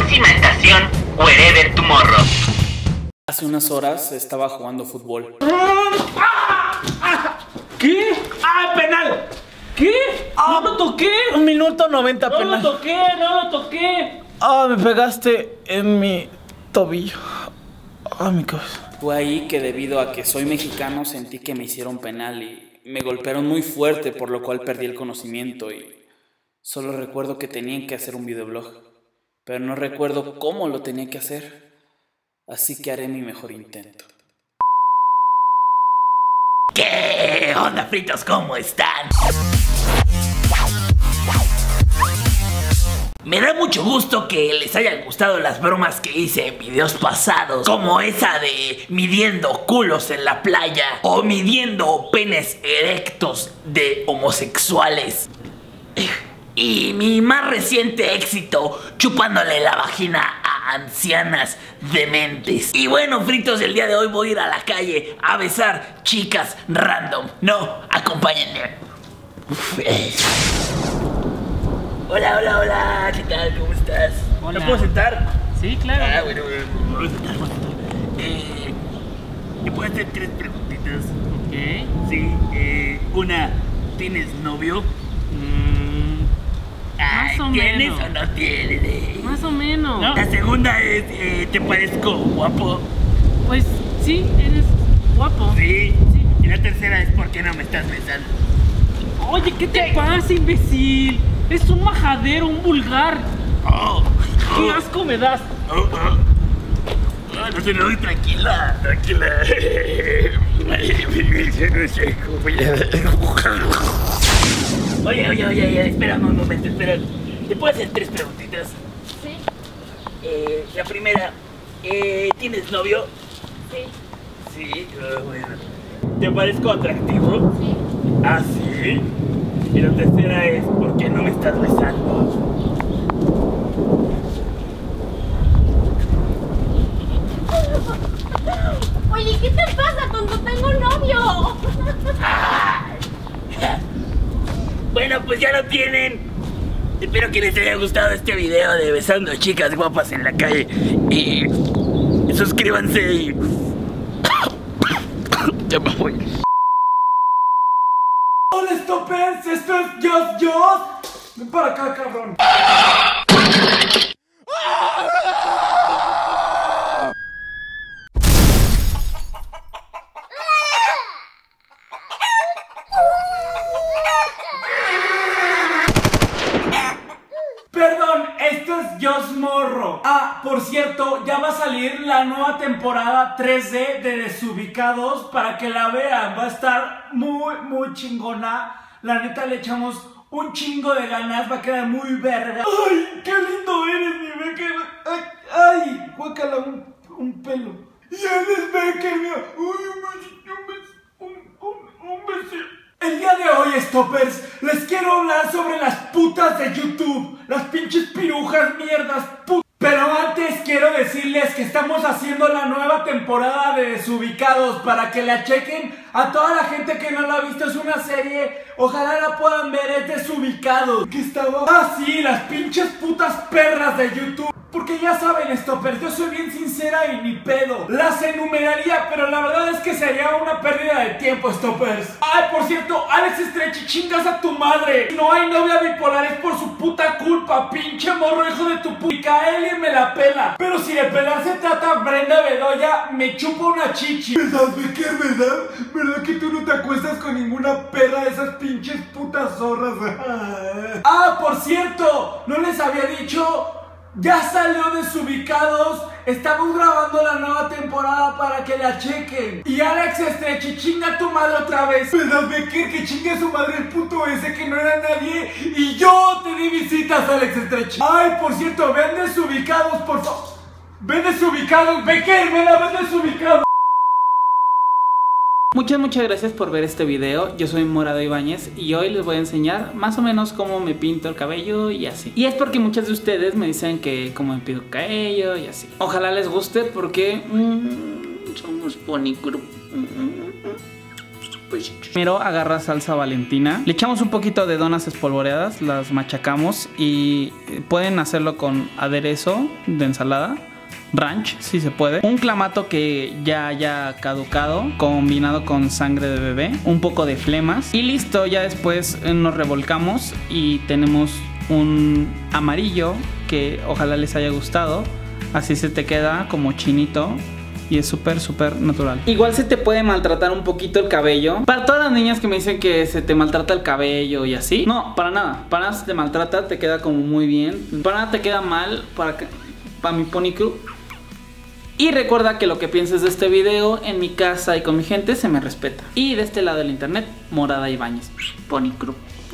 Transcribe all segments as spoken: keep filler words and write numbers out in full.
próxima estación, Wherever Tomorrow. Hace unas horas estaba jugando fútbol. ¿Qué? ¡Ah, penal! ¿Qué? Ah, ¡No lo toqué! Un minuto noventa ¡No penal. lo toqué! ¡No lo toqué! Ah, me pegaste en mi tobillo. Ah, mi cabeza. Fue ahí que debido a que soy mexicano sentí que me hicieron penal y me golpearon muy fuerte, por lo cual perdí el conocimiento y solo recuerdo que tenían que hacer un videoblog, pero no recuerdo cómo lo tenía que hacer, así que haré mi mejor intento. ¿Qué onda, fritos? ¿Cómo están? Me da mucho gusto que les hayan gustado las bromas que hice en videos pasados, como esa de midiendo culos en la playa o midiendo penes erectos de homosexuales. Y mi más reciente éxito, chupándole la vagina a ancianas dementes. Y bueno, fritos, el día de hoy voy a ir a la calle a besar chicas random. No, acompáñenme. Uf, eh. Hola, hola, hola, ¿qué tal? ¿Cómo estás? Hola. ¿Me puedo sentar? Sí, claro. Ah, bueno, bueno, me voy a sentar, me voy a sentar. Eh, ¿Me puedo hacer tres preguntitas? Ok. Sí, eh, una, ¿tienes novio? Mm, Ay, Más o ¿tienes menos. o no tienes? eh? más o menos. La segunda es, eh, ¿te parezco guapo? Pues sí, eres guapo. Sí. Sí. Y la tercera es, ¿por qué no me estás besando? Oye, ¿qué te pasa, imbécil? Es un majadero, un vulgar. Oh, ¡Qué oh, asco me das! oh, oh. Ah, no se lo doy, tranquila, tranquila. Oye, oye, oye, oye, espérame un momento, espera. ¿Te puedo hacer tres preguntitas? Sí, Eh, la primera, eh, ¿tienes novio? sí, Sí, ah, bueno. ¿Te parezco atractivo? sí. Ah, sí. Y la tercera es, ¿por qué no me estás besando? Oye, ¿qué te pasa, tonto? Tengo un novio. Bueno, pues ya lo tienen. Espero que les haya gustado este video de besando a chicas guapas en la calle. Y suscríbanse y... Ya me voy. Hola, Stoppers, esto es Just Just. Ven para acá, cabrón. Perdón, esto es Just Morro. Ah, por cierto, ya va a salir la nueva temporada tres D de Desubicados para que la vean. Va a estar muy, muy chingona. La neta le echamos un chingo de ganas, va a quedar muy verga. ¡Ay, qué lindo eres, mi Becker! ¡Ay, ay! Guácala, un, un pelo. ¡Y eres Becker, mira! ¡Uy, un besito, un besito! Un, un, un besito. El día de hoy, Stoppers, les quiero hablar sobre las putas de YouTube. Las pinches pirujas, mierdas, putas. Pero antes quiero decirles que estamos haciendo la nueva temporada de Desubicados para que la chequen. A toda la gente que no la ha visto, es una serie, ojalá la puedan ver, es Desubicados. ¿Qué estaba? Ah, sí, las pinches putas perras de YouTube. Porque ya saben, Stoppers, yo soy bien sincera y ni pedo. Las enumeraría, pero la verdad es que sería una pérdida de tiempo, Stoppers. Ay, por cierto, Alex Estrechi, chingas a tu madre. No hay novia bipolar, es por su puta culpa. Pinche morro, hijo de tu puta. Kaeli me la pela. Pero si de pelar se trata Brenda Bedoya, me chupo una chichi. ¿Verdad, Becker, verdad? ¿Verdad que tú no te acuestas con ninguna perra de esas pinches putas zorras? Ah, por cierto, no les había dicho... Ya salió Desubicados, estamos grabando la nueva temporada para que la chequen. Y Alex Estrechi, chinga tu madre otra vez. ¿Verdad, Becker? Que chinga su madre el puto ese que no era nadie. Y yo te di visitas, Alex Estrechi. Ay, por cierto, ven Desubicados, por favor. Ven Desubicados, Becker, ven a ver Desubicados. Muchas, muchas gracias por ver este video. Yo soy Morado Ibáñez y hoy les voy a enseñar más o menos cómo me pinto el cabello y así. Y es porque muchas de ustedes me dicen que cómo me pinto el cabello y así. Ojalá les guste porque mmm, somos Pony Group. Primero agarras salsa Valentina, le echamos un poquito de donas espolvoreadas, las machacamos y pueden hacerlo con aderezo de ensalada, ranch si se puede, un clamato que ya haya caducado combinado con sangre de bebé, un poco de flemas y listo. Ya después nos revolcamos y tenemos un amarillo que ojalá les haya gustado. Así se te queda como chinito y es súper súper natural. Igual se te puede maltratar un poquito el cabello. Para todas las niñas que me dicen que se te maltrata el cabello y así, no, para nada, para nada se te maltrata, te queda como muy bien, para nada te queda mal, para, que, para mi Pony Crew. Y recuerda que lo que pienses de este video en mi casa y con mi gente se me respeta. Y de este lado del internet, Morada Ibáñez, Pony Crew.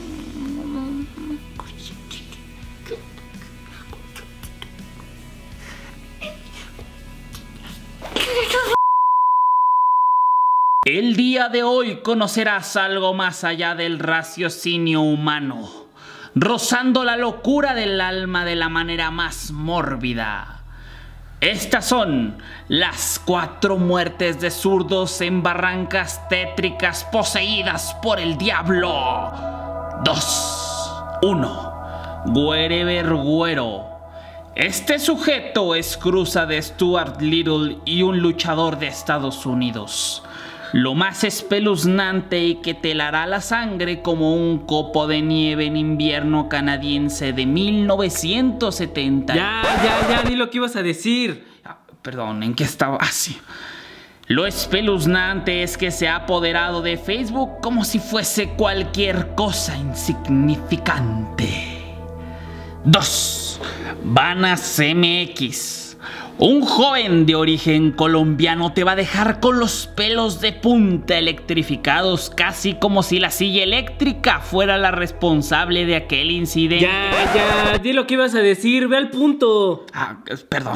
El día de hoy conocerás algo más allá del raciocinio humano, rozando la locura del alma de la manera más mórbida. Estas son las cuatro muertes de zurdos en barrancas tétricas poseídas por el diablo. Dos. uno. Wherever Güero. Este sujeto es cruza de Stuart Little y un luchador de Estados Unidos. Lo más espeluznante y que te helará la sangre como un copo de nieve en invierno canadiense de mil novecientos setenta. Ya, ya, ya, di lo que ibas a decir. Perdón, ¿en qué estaba? Ah, sí. Lo espeluznante es que se ha apoderado de Facebook como si fuese cualquier cosa insignificante. Dos. Vanas M X. Un joven de origen colombiano te va a dejar con los pelos de punta electrificados, casi como si la silla eléctrica fuera la responsable de aquel incidente. Ya, ya, di lo que ibas a decir, ve al punto. Ah, perdón.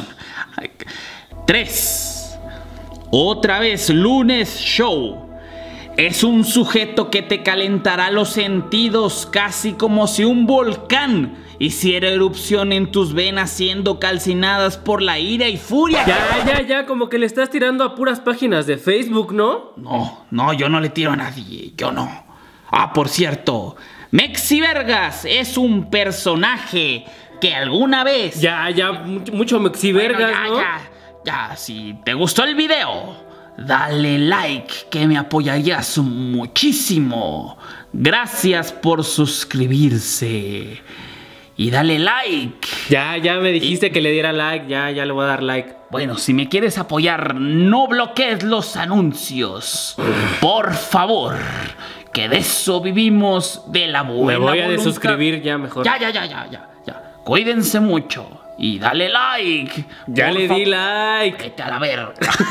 Tres. Otra vez Lunes Show. Es un sujeto que te calentará los sentidos casi como si un volcán hiciera erupción en tus venas, siendo calcinadas por la ira y furia. Ya, ya, ya, como que le estás tirando a puras páginas de Facebook, ¿no? No, no, yo no le tiro a nadie, yo no. Ah, por cierto, Mexi Vergas es un personaje que alguna vez... Ya, ya, mucho, mucho Mexi Vergas, bueno, ya, ¿no? Ya, ya, si te gustó el video, dale like, que me apoyarías muchísimo. Gracias por suscribirse. Y dale like. Ya, ya me dijiste y... que le diera like, ya, ya le voy a dar like. Bueno, si me quieres apoyar, no bloquees los anuncios. Por favor, que de eso vivimos, de la buena Me voy a voluntad. desuscribir ya mejor. Ya, ya, ya, ya, ya, ya. Cuídense mucho y dale like. Ya le di like. Vete a la verga.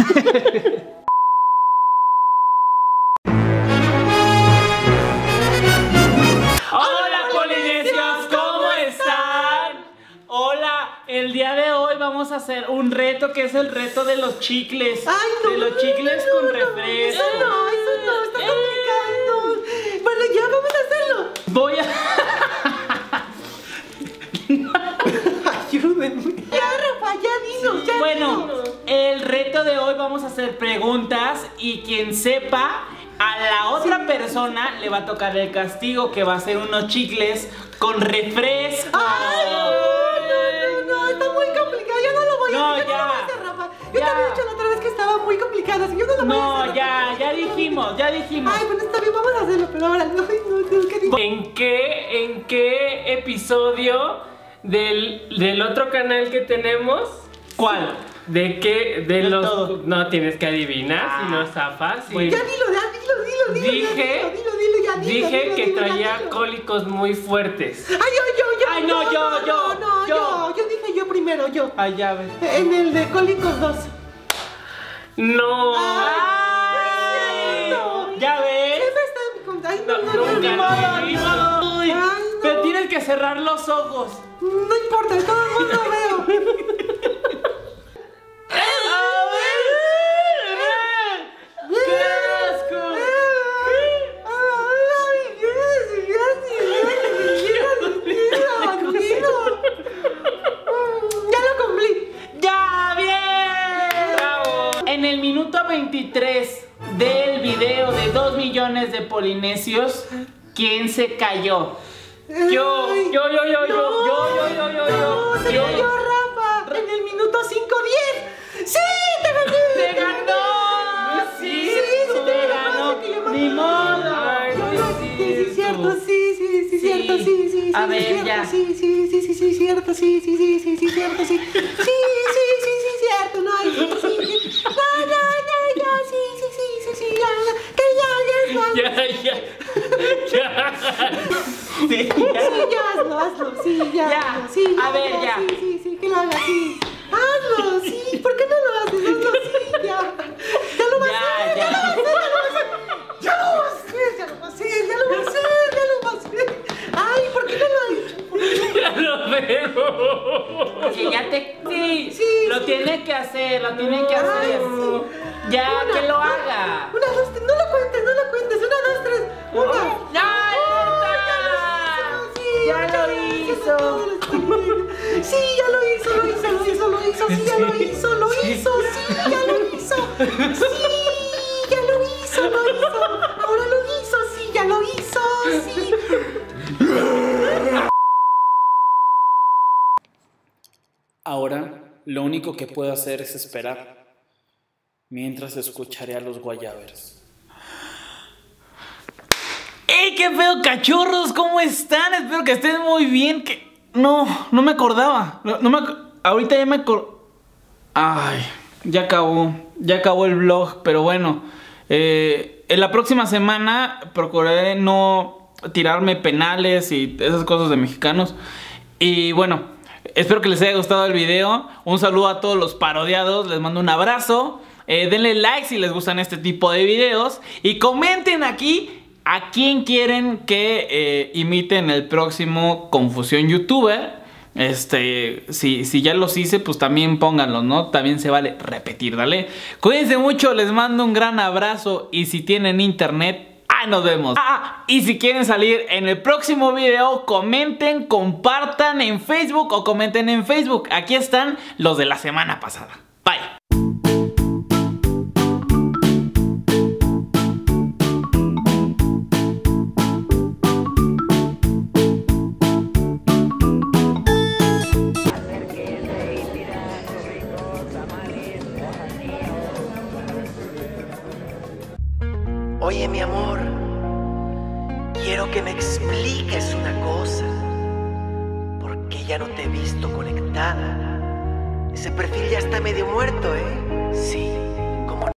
El día de hoy vamos a hacer un reto que es el reto de los chicles. Ay, no, de los no, chicles no, con no, refresco. Eso no, eso no, está Eh. complicado. Bueno, ya vamos a hacerlo. Voy a... Ayúdenme. Ya, Rafa, ya dinos, ya Bueno, dinos. el reto de hoy vamos a hacer preguntas y quien sepa, a la otra persona le va a tocar el castigo, que va a ser unos chicles con refresco. Ay, no, no, no, está muy complicado. Yo no lo voy a No, hacer. Yo ya. no lo voy a hacer, Rafa. Yo Ya. te había dicho la otra vez que estaba muy complicado, así yo no lo voy a No, hacer. ya, Rafa. ya dijimos, ya dijimos. Ay, bueno, está bien, vamos a hacerlo, pero ahora no, no, no, ¿qué digo? ¿En qué, en qué episodio del, del otro canal que tenemos? ¿Cuál? ¿De qué? De, De los... todo. No, tienes que adivinar, Ah. si no zafas. y- Bueno. Ya dilo, ya dilo, dilo, dilo. Dije, ya, dilo, dilo, dilo, ya, dilo, dije dilo, que dilo, ya, traía dilo. cólicos muy fuertes. Ay, yo, yo, yo. Ay, no, yo, no, yo, no, yo. yo. Yo dije yo primero, yo. Ay, ya ves. En el de Cólicos dos. No. Ay, ¿ya ves? Siempre está en mi contra. Ay, no, No, no, no, nunca. ni modo, Ni ni modo. modo. Ay, no. Pero tienes que cerrar los ojos. No importa, todo el mundo veo. ¡Qué asco! Ay, Dios, Dios, Dios, Dios, Dios. Ya lo cumplí. ¡Ya, bien! Bravo. En el minuto veintitrés del video video de dos millones de polinesios, ¿quién se cayó? Yo, yo, yo, yo, yo, yo, yo, yo, yo, yo. No, se cayó Rafa. En el minuto cinco diez. ¡Sí! ¡Te gané! ¡Te ganó! Sí, sí, te te ganó. que yo Ni modo. Ay, no es Sí, sí, cierto. cierto, sí, sí, sí, cierto, sí, sí, A sí, ver, cierto, ya. sí, sí, sí, sí, sí, cierto, sí, sí, sí, sí, sí, cierto, sí, sí, sí, sí, sí, cierto, no, sí, sí, sí, no, no, no, no, sí, sí, sí, sí, sí, ya, que ya, ya, Ya, ya, ya. Sí, sí, ya, hazlo, hazlo, sí, ya, Ya, hazlo, sí, a ver, ya. sí, sí, sí, que lo haga, sí, hazlo, sí, ¿por qué no lo haces? Hazlo, sí, ya, ya lo vas a hacer, Ya, ya ya. lo vas a hacer, ya lo vas a hacer, ya lo vas a hacer, ya lo vas a hacer, ay, ¿por qué no lo has hecho? Ya lo veo. Que ya te... Sí, Sí, lo sí. tiene que hacer, lo tiene que Ay, hacer. sí. Ya, Una, que lo una, haga. Una, dos, tres, no lo cuentes, no lo cuentes. Una, dos, tres. Una. ¡Ya Sí, ¡Ya muchas lo gracias hizo! a todos los que- Sí, ya lo hizo, lo hizo, lo hizo, lo hizo, sí, ya lo hizo, lo hizo, sí, ya lo hizo. Sí, ya lo hizo, lo hizo. Ahora lo hizo, sí, ya lo hizo, sí. Ahora, lo único que puedo hacer es esperar, mientras escucharé a los guayabers. ¡Ey, qué feo, cachorros! ¿Cómo están? Espero que estén muy bien. Que... No, no me acordaba. No, no me ac... Ahorita ya me acor... Ay, ya acabó. Ya acabó el vlog, pero bueno. Eh, en la próxima semana procuraré no tirarme penales y esas cosas de mexicanos. Y bueno, espero que les haya gustado el video. Un saludo a todos los parodiados. Les mando un abrazo. Eh, denle like si les gustan este tipo de videos. Y comenten aquí a quién quieren que eh, imiten el próximo Confusión YouTuber. Este, si, si ya los hice, pues también pónganlos, ¿no? También se vale repetir, ¿dale? Cuídense mucho, les mando un gran abrazo. Y si tienen internet, ¡ah, nos vemos! Ah, y si quieren salir en el próximo video, comenten, compartan en Facebook o comenten en Facebook. Aquí están los de la semana pasada. Bye. Oye, mi amor, quiero que me expliques una cosa. ¿Por qué ya no te he visto conectada? Ese perfil ya está medio muerto, ¿eh? Sí,